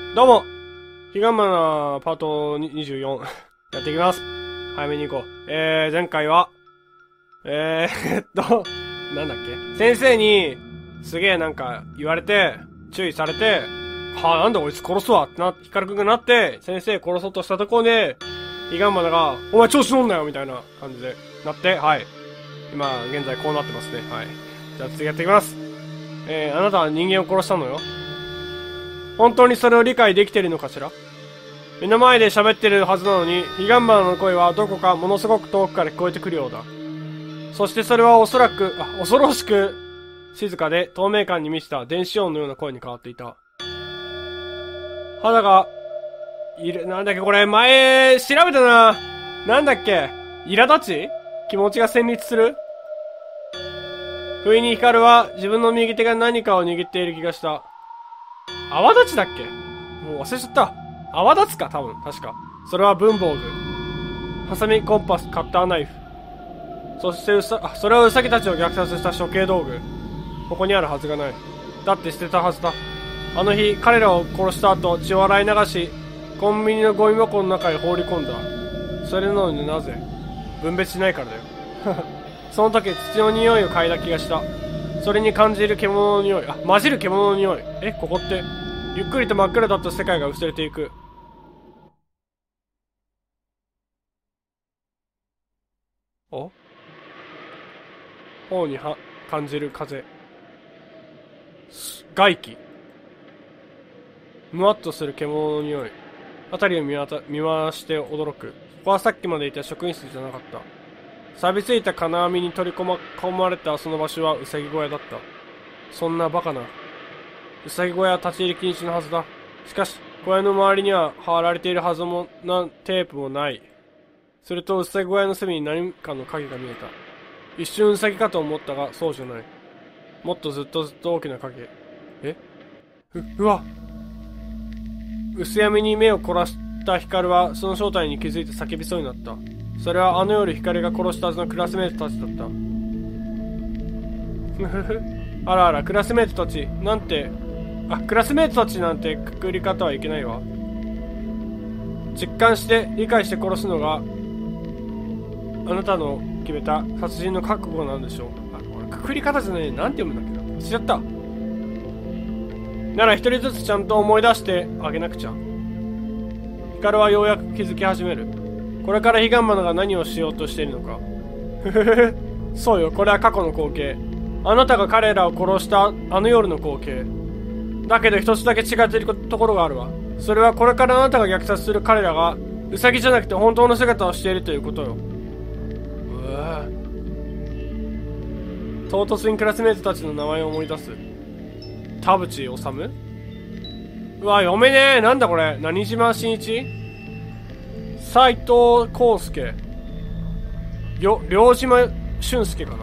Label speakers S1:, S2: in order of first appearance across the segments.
S1: どうも、ヒガンマナパート24やっていきます。早めに行こう。前回は、なんだっけ、先生に、すげえなんか言われて、注意されて、はあ、なんだこいつ殺すわってヒカルくんがなって、先生殺そうとしたところで、ヒガンマナが、お前調子乗んなよみたいな感じで、なって、はい。今、現在こうなってますね。はい。じゃあ次やっていきます。あなたは人間を殺したのよ。本当にそれを理解できているのかしら。目の前で喋ってるはずなのに、ヒガンマナの声はどこかものすごく遠くから聞こえてくるようだ。そしてそれはおそらく、恐ろしく、静かで透明感に満ちた電子音のような声に変わっていた。肌が、なんだっけこれ、前、調べたな。なんだっけ、苛立ち気持ちが旋律する。不意にヒカルは自分の右手が何かを握っている気がした。泡立ちだっけ、もう忘れちゃった。泡立つか多分、確か。それは文房具。ハサミ、コンパス、カッターナイフ。そしてそれはウサギたちを虐殺した処刑道具。ここにあるはずがない。だって捨てたはずだ。あの日、彼らを殺した後、血を洗い流し、コンビニのゴミ箱の中へ放り込んだ。それなのになぜ？分別しないからだよ。その時、土の匂いを嗅いだ気がした。それに感じる獣の匂い。混じる獣の匂い。ここって。ゆっくりと真っ暗だった世界が薄れていく。お？頬に感じる風。外気。むわっとする獣の匂い。辺りを見回して驚く。ここはさっきまでいた職員室じゃなかった。錆びついた金網に取り込まれたその場所はウサギ小屋だった。そんなバカな。ウサギ小屋は立ち入り禁止のはずだ。しかし、小屋の周りには貼られているはずもテープもない。すると、ウサギ小屋の隅に何かの影が見えた。一瞬ウサギかと思ったが、そうじゃない。もっとずっと大きな影。うわ！薄闇に目を凝らしたヒカルは、その正体に気づいて叫びそうになった。それはあの夜ヒカルが殺したはずのクラスメートたちだった。ふふふ。あらあら、クラスメートたち、なんて、クラスメートたちなんてくくり方はいけないわ。実感して理解して殺すのがあなたの決めた殺人の覚悟なんでしょう。これくくり方じゃない。なんて読むんだっけな、知っちゃった。なら一人ずつちゃんと思い出してあげなくちゃ。ヒカルはようやく気づき始める。これからヒガンマナが何をしようとしているのか。ふふふ。そうよ、これは過去の光景。あなたが彼らを殺したあの夜の光景。だけど一つだけ違っているところがあるわ。それはこれからあなたが虐殺する彼らがウサギじゃなくて本当の姿をしているということよ。唐突にクラスメートたちの名前を思い出す。田淵治。うわ、読めねえ。なんだこれ。何島真一、斎藤康介、両島俊介かな。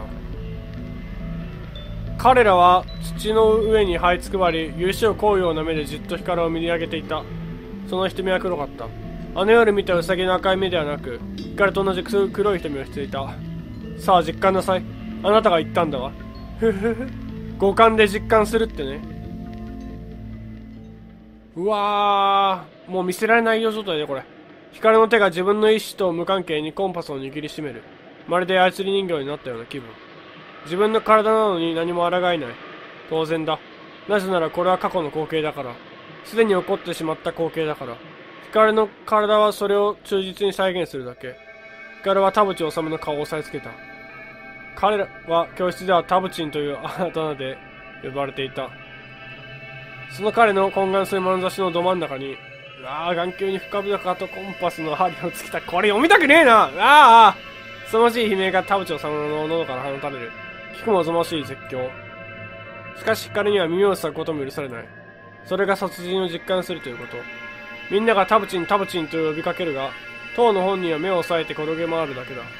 S1: 彼らは土の上に這いつくばり、許しを乞うような目でじっとヒカルを見上げていた。その瞳は黒かった。あの夜見たウサギの赤い目ではなく、ヒカルと同じ黒い瞳をしていた。さあ実感なさい。あなたが言ったんだわ。ふふふ。五感で実感するってね。うわー、もう見せられないよ状態でこれ。ヒカルの手が自分の意志と無関係にコンパスを握りしめる。まるで操り人形になったような気分。自分の体なのに何も抗えない。当然だ。なぜならこれは過去の光景だから。すでに起こってしまった光景だから。ヒカルの体はそれを忠実に再現するだけ。ヒカルは田淵治の顔を押さえつけた。彼らは教室では田淵というあだ名で呼ばれていた。その彼の懇願する眼差しのど真ん中に、眼球に深々とコンパスの針をつけた。これ読みたくねえな。凄まじい悲鳴が田淵治の喉から放たれる。聞くもおぞましい絶叫。しかしヒカルには耳を塞ぐことも許されない。それが殺人を実感するということ。みんなが田淵と呼びかけるが、当の本人は目を押さえて転げ回るだけだ。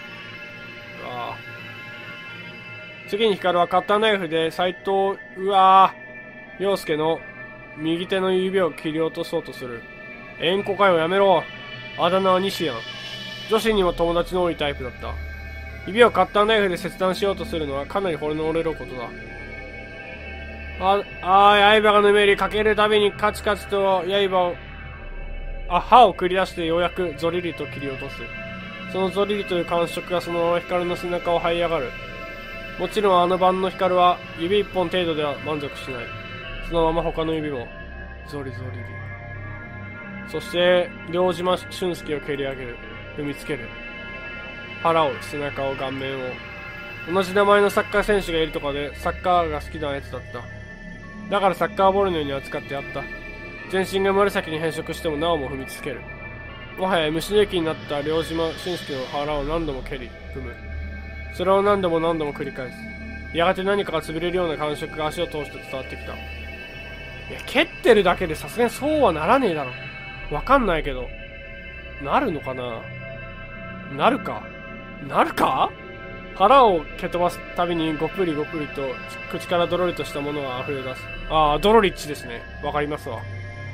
S1: 次にヒカルはカッターナイフで斎藤陽介の右手の指を切り落とそうとする。縁故かよ、やめろ。あだ名は西やん。女子にも友達の多いタイプだった。指をカッターナイフで切断しようとするのはかなり骨の折れることだ。 刃がぬめり、かけるたびにカチカチと刃を繰り出してようやくゾリリと切り落とす。そのゾリリという感触がそのまま光の背中を這い上がる。もちろんあの晩の光は指一本程度では満足しない。そのまま他の指もゾリゾリリ。そして両島俊介を蹴り上げる。踏みつける。腹を、背中を、顔面を。同じ名前のサッカー選手がいるとかでサッカーが好きなやつだった。だからサッカーボールのように扱ってやった。全身が紫に変色してもなおも踏みつける。もはや虫の液になった両島俊介の腹を何度も蹴り、踏む。それを何度も何度も繰り返す。やがて何かが潰れるような感触が足を通して伝わってきた。いや、蹴ってるだけでさすがにそうはならねえだろ。わかんないけど。なるのかな？なるか？腹を蹴飛ばすたびにゴプリゴプリと口からドロリとしたものが溢れ出す。ドロリッチですね。わかりますわ。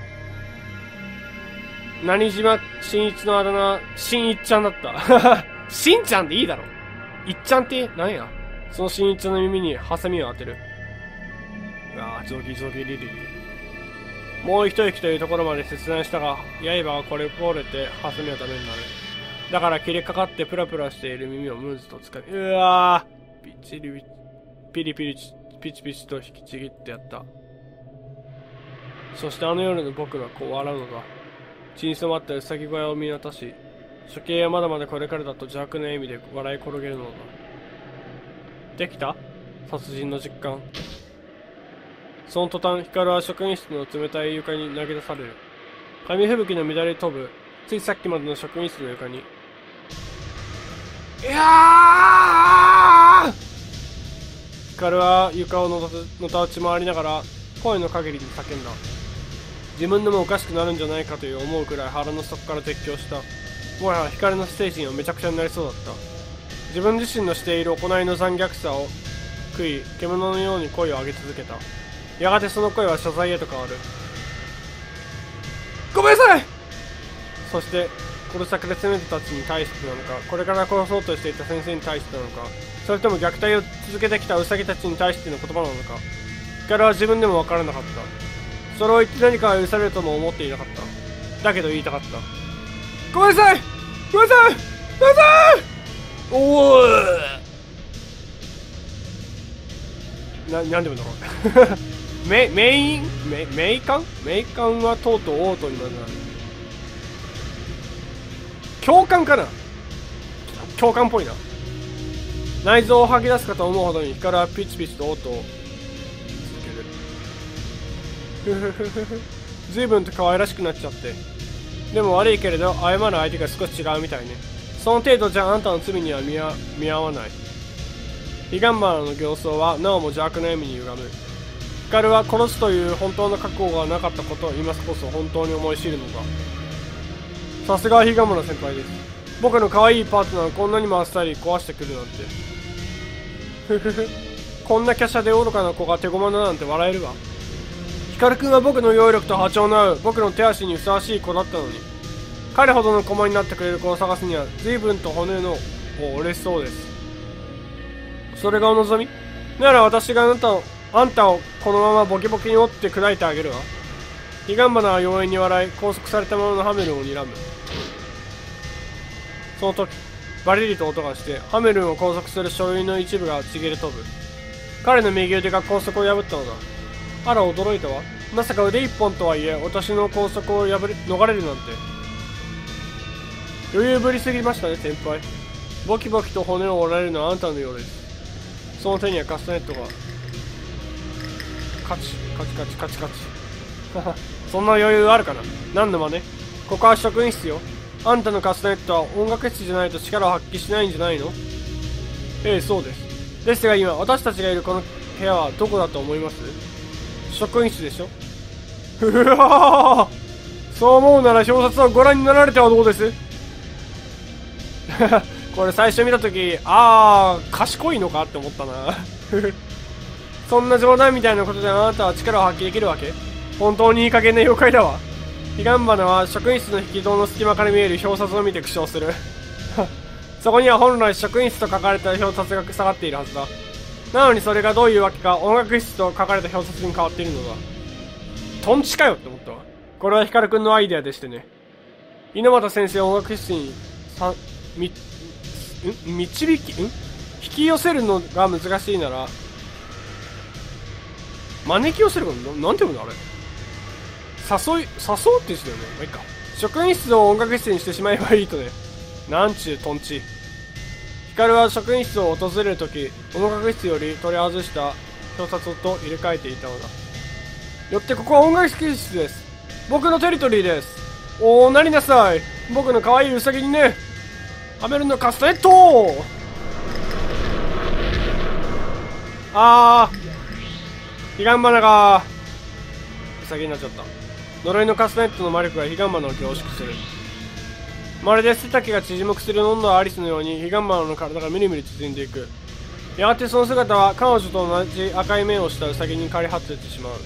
S1: 何島新一のあだ名、新一ちゃんだった。しんちゃんでいいだろ。いっちゃんって何や。その新一の耳にハサミを当てる。ゾギゾギリリリ。もう一息というところまで切断したが、刃がこれ折れてハサミはダメになる。だから切れかかってプラプラしている耳をムーズと掴み、ピリピリピチピチと引きちぎってやった。そしてあの夜の僕はこう笑うのだ。血に染まったウサギ小屋を見渡し、処刑はまだまだこれからだと邪悪な笑みで笑い転げるのだ。できた？殺人の実感。その途端、光は職員室の冷たい床に投げ出される。紙吹雪の乱れ飛ぶ。ついさっきまでの職員室の床に。光は床をのたうち回りながら、声の限りに叫んだ。自分でもおかしくなるんじゃないかという思うくらい腹の底から絶叫した。もはや光の精神はめちゃくちゃになりそうだった。自分自身のしている行いの残虐さを食い、獣のように声を上げ続けた。やがてその声は謝罪へと変わる。ごめんなさい。そして殺し屋で攻めてたちに対してなのか、これから殺そうとしていた先生に対してなのか、それとも虐待を続けてきたウサギたちに対しての言葉なのか、光は自分でも分からなかった。それを言って何かが許されるとも思っていなかった。だけど言いたかった。ごめんなさい。ごめんなさい。ごめんなさい。おー。なんでもだろう。メイカンはとうとうオートになる。共感かな。共感っぽいな。内臓を吐き出すかと思うほどに光はピチピチとオートを続ける。随分と可愛らしくなっちゃって。でも悪いけれど謝る相手が少し違うみたいね。その程度じゃあんたの罪には見合わない。彼岸花の形相はなおも邪悪な意味に歪む。光は殺すという本当の覚悟がなかったことを今こそ本当に思い知るのだ。さすがは彼岸花先輩です。僕の可愛いパートナーをこんなにもあっさり壊してくるなんて。ふふふ。こんな華奢で愚かな子が手駒だなんて笑えるわ。光くんは僕の揚力と波長の合う僕の手足にふさわしい子だったのに、彼ほどの駒になってくれる子を探すには随分と骨の折れそうです。それがお望みなら私があんたをこのままボキボキに折って砕いてあげるわ。彼岸花は妖艶に笑い、拘束されたままのハメルンを睨む。その時バリリと音がしてハメルンを拘束する書類の一部がちぎれ飛ぶ。彼の右腕が拘束を破ったのだ。あら驚いたわ。まさか腕一本とはいえ私の拘束を逃れるなんて。余裕ぶりすぎましたね先輩。ボキボキと骨を折られるのはあんたのようです。その手にはカスタネットがカチカチカチカチカチ。そんな余裕あるかな。何の真似。ここは職員室よ。あんたのカスタネットは音楽室じゃないと力を発揮しないんじゃないの。ええそうです。ですが今私たちがいるこの部屋はどこだと思います。職員室でしょ。うわそう思うなら表札をご覧になられてはどうです。これ最初見たとき、賢いのかって思ったな。そんな冗談みたいなことであなたは力を発揮できるわけ。本当にいい加減な妖怪だわ。彼岸花は職員室の引き戸の隙間から見える表札を見て苦笑する。そこには本来職員室と書かれた表札が下がっているはずだ。 なのにそれがどういうわけか音楽室と書かれた表札に変わっているのだ。トンチかよって思ったわ。これはヒカルくんのアイデアでしてね。猪俣先生を音楽室に導き引き寄せるのが難しいなら招き寄せるかなんていうのあれ、誘うって言ってたよね。まあいいか。職員室を音楽室にしてしまえばいいとね。なんちゅうトンチ。ヒカルは職員室を訪れるとき、音楽室より取り外した表札と入れ替えていたのだ。よってここは音楽室です。僕のテリトリーです。おー、なりなさい。僕の可愛いウサギにね。ハメルのカスタネット。彼岸花がウサギになっちゃった。呪いのカスタネットの魔力が彼岸花を凝縮する。まるで背丈が縮む薬を飲んだアリスのように彼岸花の体がみるみる縮んでいく。やがてその姿は彼女と同じ赤い目をしたウサギに変わり果ててしまう。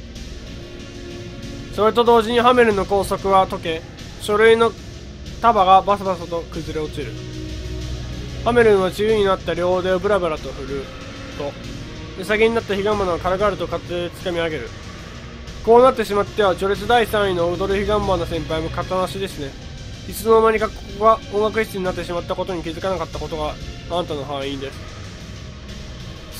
S1: それと同時にハメルの拘束は解け、書類の束がバサバサと崩れ落ちる。ハメルンは自由になった両腕をブラブラと振ると、ウサギになった彼岸花を軽々と勝手で掴み上げる。こうなってしまっては序列第3位の踊る彼岸花先輩も型なしですね。いつの間にかここが音楽室になってしまったことに気づかなかったことがあんたの敗因です。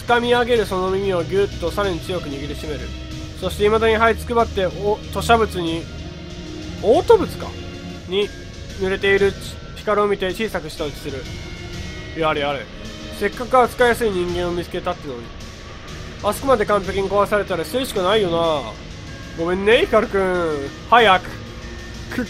S1: 掴み上げるその耳をぎゅっとさらに強く握りしめる。そして未だに這いつくばって吐砂物に嘔吐物かに濡れているヒカルを見て小さく舌打ちする。やれやれ、せっかく扱いやすい人間を見つけたってのに、あそこまで完璧に壊されたら捨てるしかないよな。ごめんねヒカルくん、早くく。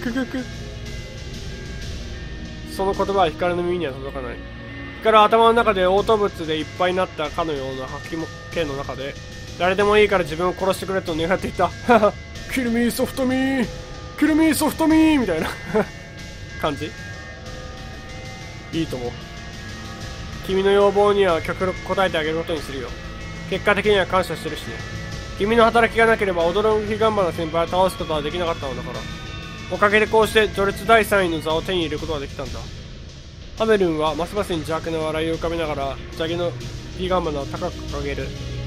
S1: その言葉はヒカルの耳には届かない。ヒカルは頭の中で嘔吐物でいっぱいになったかのような吐き気の中で、誰でもいいから自分を殺してくれと願っていた。キルミーソフトミー、キルミーソフトミーみたいな感じ。いいと思う。君の要望には極力応えてあげることにするよ。結果的には感謝してるしね。君の働きがなければ驚く彼岸花先輩を倒すことはできなかったのだから。おかげでこうして序列第3位の座を手に入れることができたんだ。ハメルンはますますに邪悪な笑いを浮かべながらウサギの彼岸花を高く掲げる。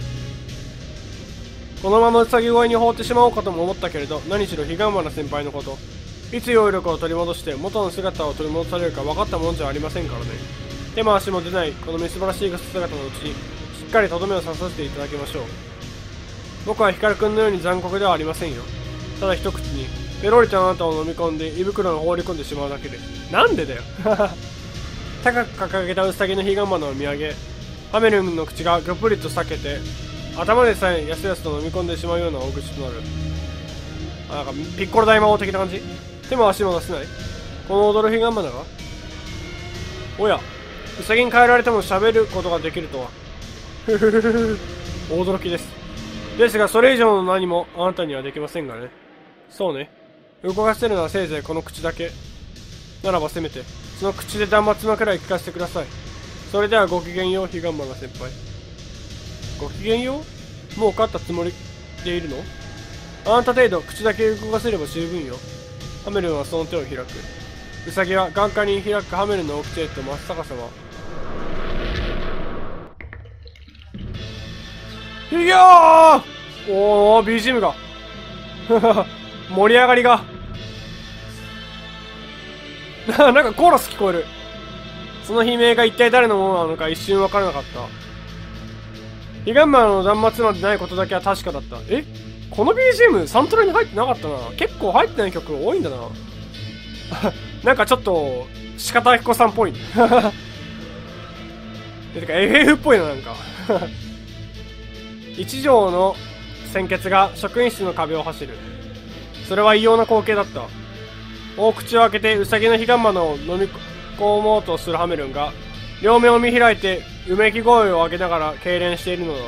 S1: このままウサギ小屋に放ってしまおうかとも思ったけれど、何しろ彼岸花先輩のこと、いつ揚力を取り戻して元の姿を取り戻されるか分かったもんじゃありませんからね。手も足も出ないこのみすばらしい姿のうちにしっかりとどめを刺させていただきましょう。僕はヒカルくんのように残酷ではありませんよ。ただ一口にペロリとあなたを飲み込んで胃袋に放り込んでしまうだけです。なんでだよ高く掲げたウサギの彼岸花を見上げ、ハメルンの口がぐっぷりと裂けて頭でさえやすやすと飲み込んでしまうような大口となる。なんかピッコロ大魔王的な感じ。手も足も出せないこの踊る彼岸花が、おや、ウサギに変えられても喋ることができるとは驚きです。ですがそれ以上の何もあなたにはできませんがね。そうね、動かせるのはせいぜいこの口だけならば、せめてその口で断末魔くらい聞かせてください。それではごきげんよう彼岸花先輩。ごきげんよう、もう勝ったつもりでいるの？あなた程度口だけ動かせれば十分よ。ハメルンはその手を開く。ウサギは眼下に開くハメルンのお口へと真っ逆さま。いやー、おー BGM が盛り上がりがなんかコーラス聞こえる。その悲鳴が一体誰のものなのか一瞬分からなかった。彼岸花の断末魔でないことだけは確かだった。この BGM サントラに入ってなかったな。結構入ってない曲多いんだななんかちょっと鹿田彦さんっぽいてか FF っぽいな、なんか一条の鮮血が職員室の壁を走る。それは異様な光景だった。大口を開けてウサギの彼岸花を飲み込もうとするハメルンが両目を見開いてうめき声を上げながら痙攣しているのだ。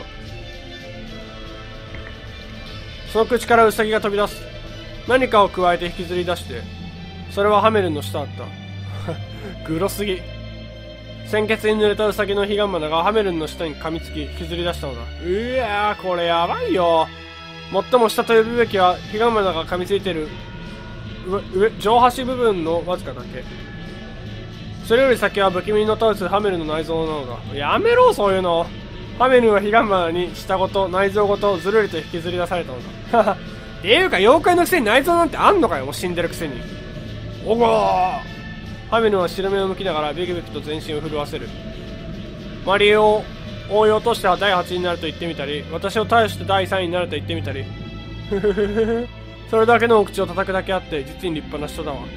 S1: その口からウサギが飛び出す。何かを加えて引きずり出して、それはハメルンの舌だったグロすぎ。鮮血に濡れたウサギの彼岸花がハメルンの舌に噛みつき引きずり出したのだ。うわー、これやばいよ。最も下と呼ぶべきは彼岸花が噛みついてる上端部分のわずかだけ。それより先は不気味にのたうつハメルンの内臓なのだ。やめろそういうの。 ハメルは彼岸花に舌ごと内臓ごとずるりと引きずり出されたのだ。っていうか妖怪のくせに内臓なんてあんのかよ、もう死んでるくせに。おごー。ハメルは白目を向きながらビクビクと全身を震わせる。マリエを追い落としては第8位になると言ってみたり、私を倒して第3位になると言ってみたり。それだけのお口を叩くだけあって実に立派な人だわ。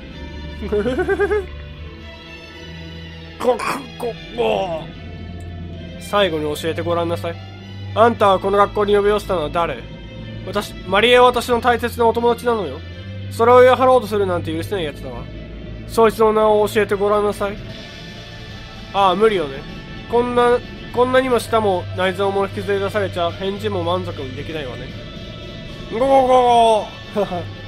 S1: 最後に教えてごらんなさい。あんたはこの学校に呼び寄せたのは誰？マリエは私の大切なお友達なのよ。それを言い張ろうとするなんて許せないやつだわ。そいつの名を教えてごらんなさい。ああ、無理よね。こんなにも舌も内臓も引きずり出されちゃ返事も満足にできないわね。ゴーゴー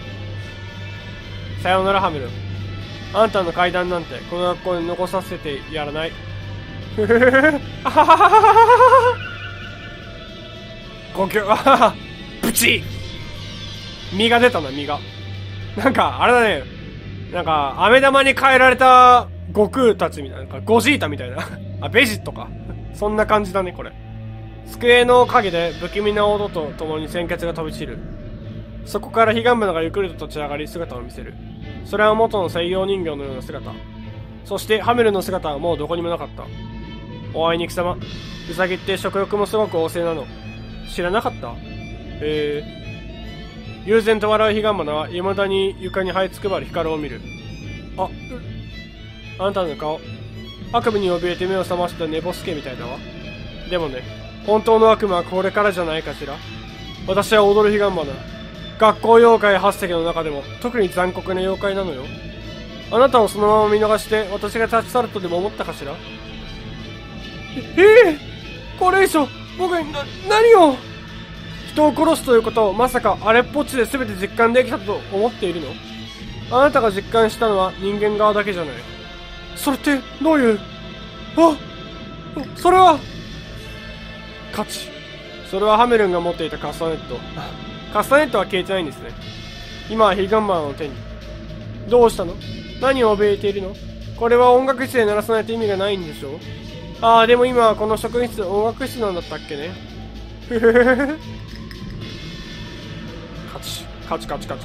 S1: さようならハメル。あんたの階段なんてこの学校に残させてやらない。呼吸、プチ身が出たな、身が。なんか、あれだね。なんか、飴玉に変えられた悟空たちみたいな。なんかゴジータみたいな。あ、ベジットか。そんな感じだね、これ。机の影で不気味な音とともに鮮血が飛び散る。そこから彼岸花がゆっくりと立ち上がり姿を見せる。それは元の西洋人形のような姿。そしてハメルの姿はもうどこにもなかった。おあいにくさま。ウサギって食欲もすごく旺盛なの。知らなかった？悠然と笑う彼岸花は未だに床に這いつくばる光を見る。あんたの顔、悪夢に怯えて目を覚ました寝ぼすけみたいだわ。でもね、本当の悪夢はこれからじゃないかしら。私は踊る彼岸花。学校妖怪8隻の中でも特に残酷な妖怪なのよ。あなたをそのまま見逃して私が立ち去るとでも思ったかしら。これ以上僕に何を。人を殺すということをまさかあれっぽっちで全て実感できたと思っているの？あなたが実感したのは人間側だけじゃない。それってどういう。それは価値。それはハメルンが持っていたカスタネット。カスタネットは消えてないんですね。今は彼岸花の手に。どうしたの？何を怯えているの？これは音楽室で鳴らさないと意味がないんでしょ？でも今はこの職員室音楽室なんだったっけね。カチ。彼岸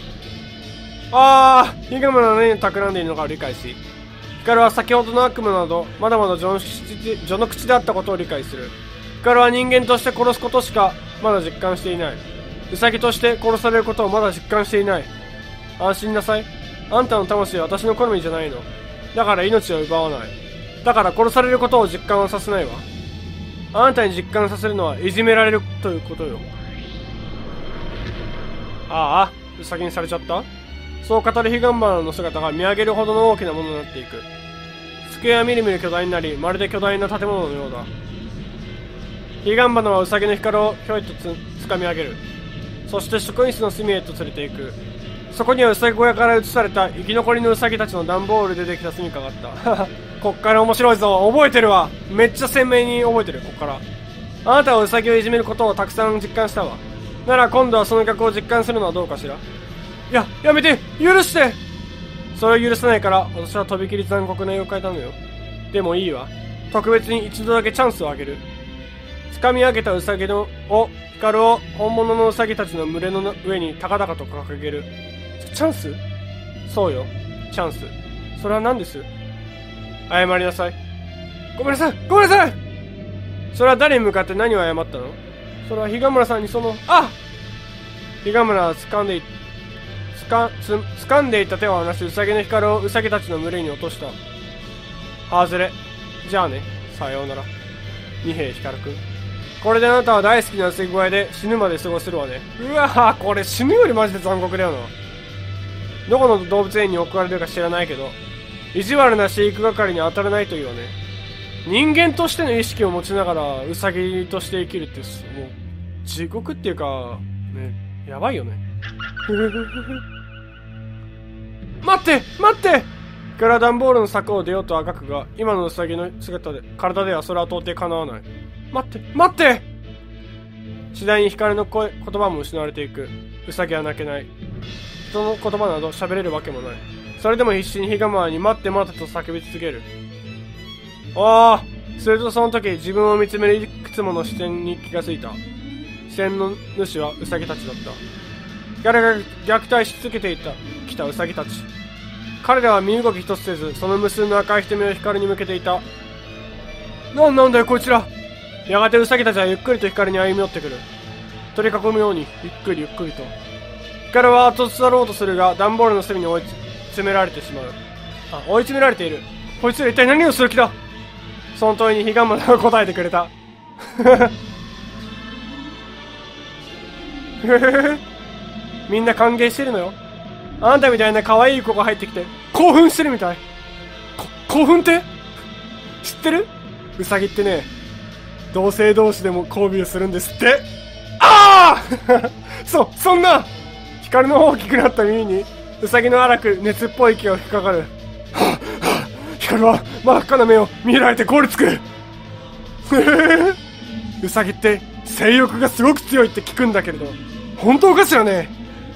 S1: 花は何を企んでいるのかを理解し、光は先ほどの悪夢などまだまだ序の口であったことを理解する。光は人間として殺すことしかまだ実感していない。ウサギとして殺されることをまだ実感していない。安心なさい。あんたの魂は私の好みじゃないの。だから命を奪わない。だから殺されることを実感はさせないわ。あんたに実感させるのはいじめられるということよ。ウサギにされちゃった？そう語る彼岸花の姿が見上げるほどの大きなものになっていく。机はみるみる巨大になり、まるで巨大な建物のようだ。彼岸花はウサギの光をひょいとつかみ上げる。そして職員室の隅へと連れて行く。そこにはウサギ小屋から移された生き残りのウサギたちの段ボールでできた住処があった。こっから面白いぞ。覚えてるわ。めっちゃ鮮明に覚えてる。こっから。あなたはウサギをいじめることをたくさん実感したわ。なら今度はその逆を実感するのはどうかしら。やめて、許して。それを許さないから私はとびきり残酷な妖怪なのよ。でもいいわ。特別に一度だけチャンスをあげる。掴み上げたウサギ光を本物のウサギたちの群れの上に高々と掲げる。チャンス？そうよ、チャンス。それは何です？謝りなさい。ごめんなさい。それは誰に向かって何を謝ったの？それは彼岸花さんに彼岸花は掴んでいた手を離し、ウサギの光をウサギたちの群れに落とした。外れ。じゃあね、さようなら。二平光くん。これであなたは大好きなウサギ小屋で死ぬまで過ごせるわね。これ死ぬよりマジで残酷だよな。どこの動物園に送られるか知らないけど、意地悪な飼育係に当たらないというわね。人間としての意識を持ちながらウサギとして生きるって、もう地獄っていうかね、やばいよね。待ってから段ボールの柵を出ようとあがくが、今のウサギの体ではそれは到底叶わない。待って次第に光の言葉も失われていく。ウサギは泣けない。人の言葉など喋れるわけもない。それでも必死に彼岸花に待ってと叫び続ける。 するとその時、自分を見つめるいくつもの視線に気がついた。視線の主はウサギたちだった。彼が虐待し続けていた、来たウサギたち。彼らは身動き一つせず、その無数の赤い瞳を光に向けていた。なんだよこいつら。やがてウサギたちはゆっくりと光に歩み寄ってくる。取り囲むように、ゆっくりゆっくりと。光は後ずさろうとするが、段ボールの隅に追い詰められてしまう。追い詰められている。こいつら一体何をする気だ。その問いにヒガンマナは答えてくれた。みんな歓迎してるのよ。あんたみたいな可愛い子が入ってきて興奮してるみたい。興奮って知ってる？ウサギってね、同性同士でも交尾をするんですって。ああそんな。光の大きくなった耳にウサギの荒く熱っぽい息が吹きかかる。光は真っ赤な目を見られて凍りつく。ウサギって性欲がすごく強いって聞くんだけれど、本当かしらね。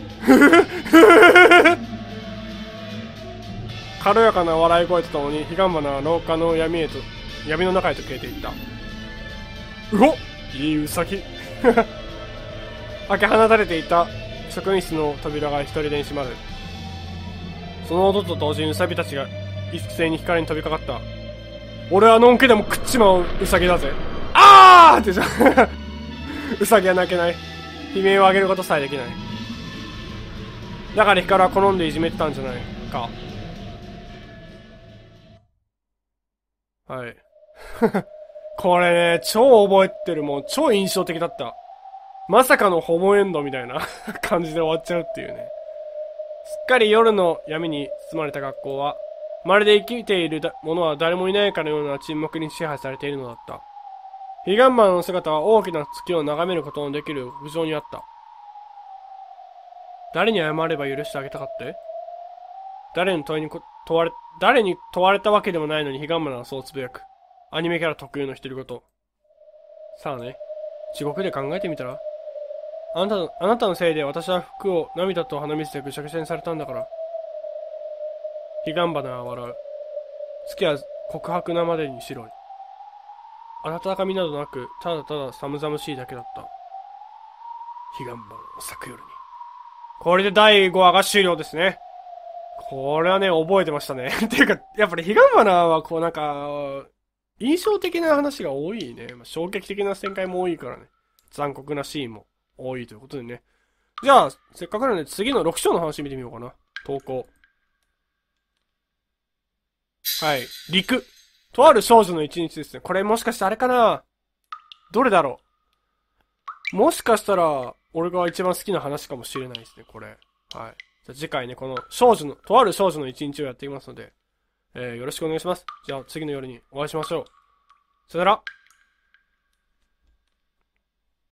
S1: 軽やかな笑い声とともにヒガンマナは廊下の闇の中へと消えていった。うおっ、いいウサギ。開け放たれていた職員室の扉が一人でに閉まる。その音と同時にウサギたちが一斉に光に飛びかかった。俺はのんけでも食っちまうウサギだぜ。あーってじゃウサギは泣けない。悲鳴を上げることさえできない。だから光は好んでいじめてたんじゃないか。はい。これね、超覚えてる。もう超印象的だった。まさかのホモエンドみたいな感じで終わっちゃうっていうね。すっかり夜の闇に包まれた学校は、まるで生きている者は誰もいないかのような沈黙に支配されているのだった。ヒガンマンの姿は大きな月を眺めることのできる屋上にあった。誰に謝れば許してあげたかって？誰に問われたわけでもないのにヒガンマンはそうつぶやく。アニメキャラ特有の独り言。さあね、地獄で考えてみたら？あなたのせいで私は服を涙と鼻水でぐしゃぐしゃにされたんだから。ヒガンバナは笑う。月は告白なまでに白い。温かみなどなく、ただただ寒々しいだけだった。ヒガンバナの咲く夜に。これで第5話が終了ですね。これはね、覚えてましたね。っていうか、やっぱりヒガンバナはこうなんか、印象的な話が多いね。衝撃的な展開も多いからね。残酷なシーンも多いということでね。じゃあ、せっかくなので次の6章の話見てみようかな。投稿。はい。陸。とある少女の一日ですね。これもしかしてあれかな？どれだろう？もしかしたら、俺が一番好きな話かもしれないですね、これ。はい。じゃあ次回ね、このとある少女の一日をやっていきますので、よろしくお願いします。じゃあ次の夜にお会いしましょう。さよなら。